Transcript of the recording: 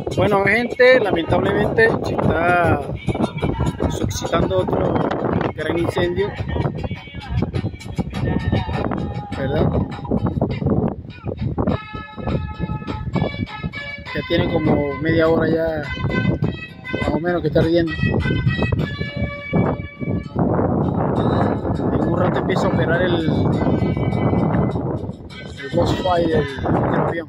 Bueno, gente, lamentablemente se está suscitando otro gran incendio, ¿verdad? Ya tiene como media hora ya, más o menos, que está ardiendo. En un rato empieza a operar el boss fight del avión.